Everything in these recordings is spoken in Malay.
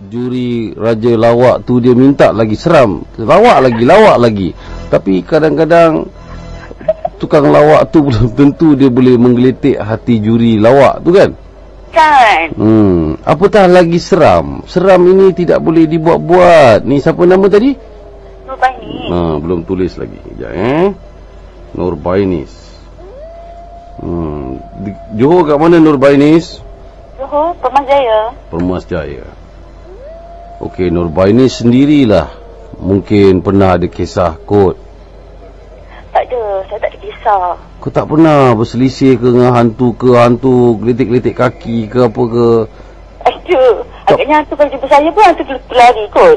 juri raja lawak tu dia minta lagi seram, lawak lagi. Tapi kadang-kadang tukang lawak tu belum tentu dia boleh menggeletik hati juri lawak tu kan. Apatah lagi seram. Seram ini tidak boleh dibuat-buat. Ni siapa nama tadi? Nurbainis. Belum tulis lagi. Sekejap Nurbainis. Johor kat mana Nurbainis? Johor, Permas Jaya. Permas Jaya. Okey, Nurbainis sendirilah mungkin pernah ada kisah kot. Tak ada, saya tak ada kisah. Kau tak pernah berselisih ke dengan hantu geletik-geletik kaki ke apa ke? Ada. Agaknya hantu kalau jumpa saya pun hantu pelari kot.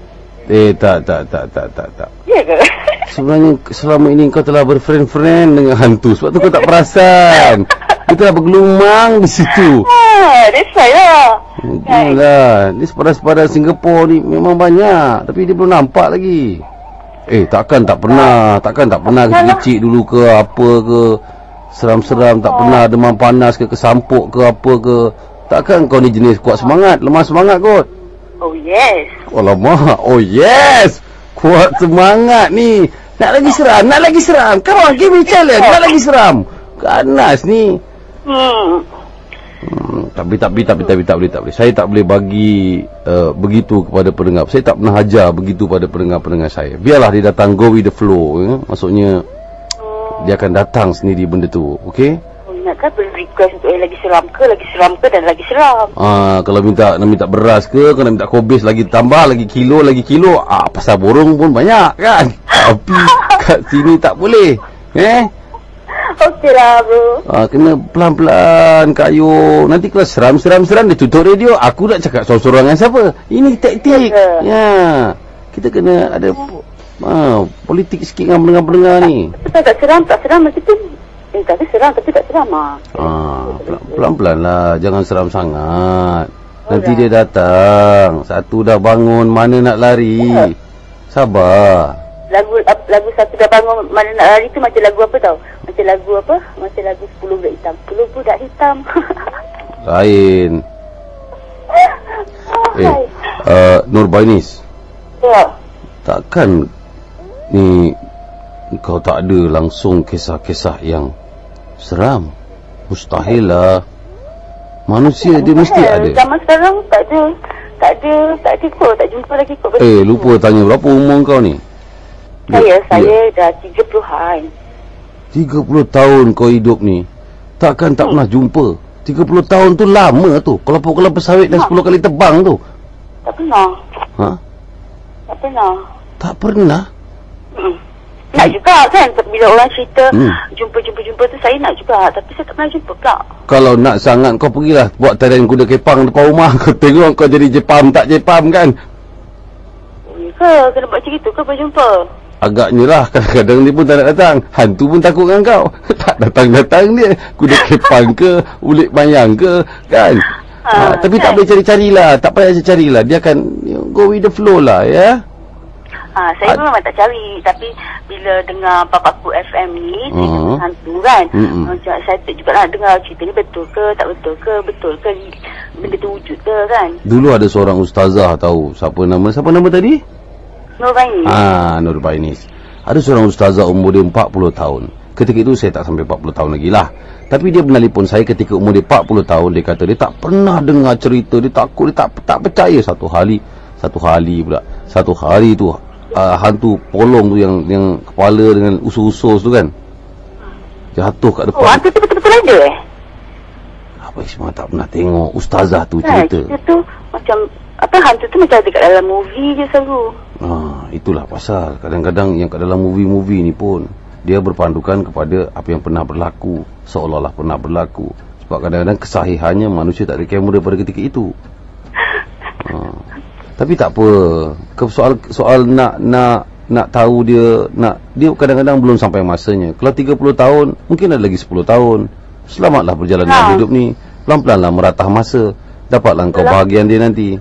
Tak. Ya ke? Sebenarnya selama ini kau telah berfriend-friend dengan hantu. Sebab tu kau tak perasan. Dia telah bergelumang di situ. That's right lah. Itulah. Ni sepadan-sepadan Singapura ni memang banyak. Tapi dia belum nampak lagi. Takkan tak pernah kecil dulu ke apa ke, seram-seram, tak pernah demam panas ke kesampuk ke apa ke. Takkan kau ni jenis kuat semangat, lemah semangat kot? Oh yes. Alamak, oh yes. Kuat semangat ni. Nak lagi seram. Come on, give me challenge. Nak lagi seram. Ganas ni. Tapi tak boleh. Saya tak boleh bagi begitu kepada pendengar. Saya tak pernah ajar begitu pada pendengar-pendengar saya. Biarlah dia datang, go with the flow. Maksudnya dia akan datang sendiri benda tu. Okey? Ingatkan boleh request untuk lagi seram ke dan lagi seram. Kalau nak minta beras ke, kalau nak minta kobis lagi tambah, lagi kilo. Pasal borong pun banyak kan. Tapi kat sini tak boleh. Okey lah bro. Kena pelan-pelan Kak Ayu. Nanti kalau seram dia tutup radio. Aku nak cakap sorang-sorang dengan siapa? Ini taktik. Ya. Kita kena ada politik sikit dengan pendengar-pendengar ni. Tak seram nanti pun tapi seram tapi tak seram pelan-pelan lah. Jangan seram sangat. Nanti dia datang. Satu dah bangun, mana nak lari. Sabar. Lagu satu dah bangun, mana nak lari tu macam lagu apa tau? Macam lagu 10 budak hitam. 10 budak hitam. Lain. Nurbainis. Ya. Takkan ni kau tak ada langsung kisah-kisah yang seram? Mustahil lah. Manusia dia mesti ada. Zaman sekarang tak ada kot. Tak jumpa lagi kot. Lupa tanya berapa umur kau ni? Saya dah 30-an. 30 tahun kau hidup ni. Takkan tak pernah jumpa. 30 tahun tu lama tu. Kelapa-kelapa sawit dah 10 kali tebang tu. Tak pernah. Tak pernah? Nak juga kan. Bila orang cerita jumpa tu, saya nak juga. Tapi saya tak pernah jumpa pula. Kalau nak sangat kau pergilah buat tarian kuda kepang depan rumah. Kau tengok kau jadi Jepam tak Jepam kan. Kena buat cerita ke berjumpa? Agaknya lah. Kadang-kadang dia pun tak nak datang. Hantu pun takut dengan kau. Tak datang-datang dia. Kuda kepang ke, ulit mayang ke, kan? Tapi tak boleh cari-carilah. Tak payah cari-carilah. Dia akan go with the flow lah, ya. Saya memang tak cari. Tapi bila dengar Papaku FM ni, hantu kan, saya juga nak dengar cerita ni betul ke, tak betul ke, benda tu wujud ke kan. Dulu ada seorang ustazah tahu. Siapa nama tadi? Nurbainis. Nurbainis. Ada seorang ustazah umur dia 40 tahun. Ketika itu saya tak sampai 40 tahun lagi lah. Tapi dia menelpon saya ketika umur dia 40 tahun. Dia kata dia tak pernah dengar cerita. Dia takut, dia tak percaya. Satu hari tu hantu polong tu yang kepala dengan usus-usus tu kan, jatuh kat depan. Hantu tu betul-betul ada Apa semua tak pernah tengok ustazah tu cerita. Cerita tu macam hantu tu macam ada kat dalam movie je selalu. Itulah pasal kadang-kadang yang kat dalam movie ni pun dia berpandukan kepada apa yang pernah berlaku, seolah-olah pernah berlaku. Sebab kadang-kadang kesahihannya manusia tak ada kamera pada ketika itu. Tapi tak apa. Soal nak tahu dia kadang-kadang belum sampai masanya. Kalau 30 tahun, mungkin ada lagi 10 tahun. Selamatlah perjalanan hidup ni. Pelan-pelanlah meratah masa. Dapatlah kau bahagian dia nanti.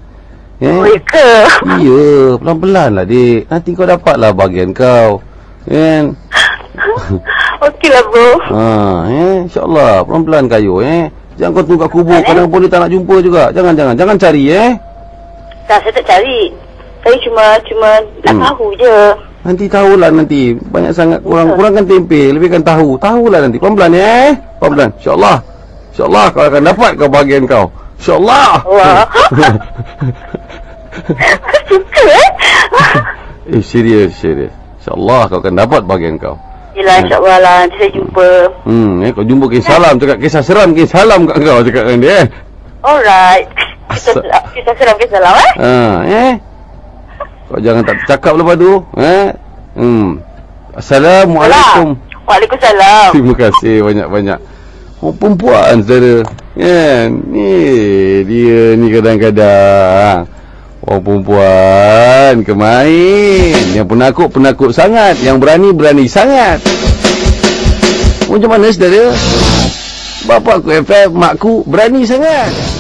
Ya, pelan-pelan lah dik. Nanti kau dapatlah bahagian kau. Kan? Okeylah bro. InsyaAllah. Pelan-pelan kayu. Jangan kau tunggu kat kubur. Kadang pun dia tak nak jumpa juga. Jangan cari Tak, saya tak cari. Saya cuma nak tahu je. Nanti tahulah nanti. Banyak sangat kurangkan tempe, lebihkan tahu. Tahulah nanti. Pelan-pelan ya. Pelan-pelan. InsyaAllah. InsyaAllah kau akan dapat kau bahagian kau. InsyaAllah. Wah. Suka serius. InsyaAllah kau akan dapat bahagian kau. Yelah, insyaAllah lah. Nanti saya jumpa. Kau jumpa kisah salam. Cakap kisah seram, kisah salam kat kau. Cakap dengan dia. Alright. Kita seram, kita salam Kau jangan tak cakap lepas tu. Assalamualaikum. Waalaikumsalam. Terima kasih banyak-banyak. Perempuan saudara. Ni dia ni kadang-kadang orang perempuan kemain. Yang penakut sangat. Yang berani sangat. Macam mana saudara? Bapakku FM, makku berani sangat.